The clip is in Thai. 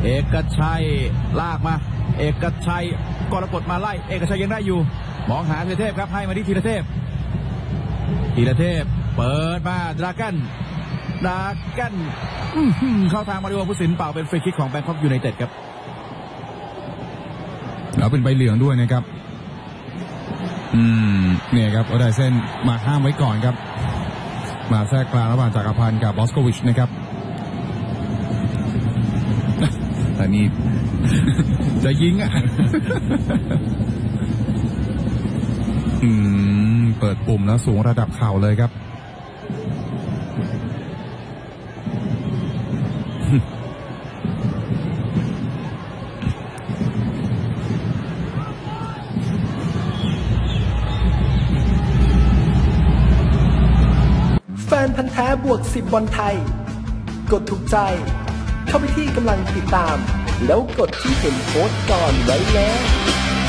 เอกชัยลากมาเอกชัยกรกฎมาไล่เอกชัยยังได้อยู่มองหาธีรเทพครับให้มาที่ธีรเทพเปิดมาดราก้นเข้าทางมาริโอผู้สินเป่าเป็นฟรีคิกของแบงคอกยูไนเต็ดครับแล้วเป็นใบเหลืองด้วยนะครับเนี่ยครับโอไดเซนมาห้ามไว้ก่อนครับมาแทรกกลางระหว่างจักรพันธ์กับบอสโควิชนะครับแต่นี่จะยิงเปิดปุ่มแล้วสูงระดับเข่าเลยครับแฟนพันธ์แท้บวก10บอลไทยกดถูกใจเข้าไปที่กำลังติดตามแล้วกดที่เห็นโพสต์ก่อนไว้แล้ว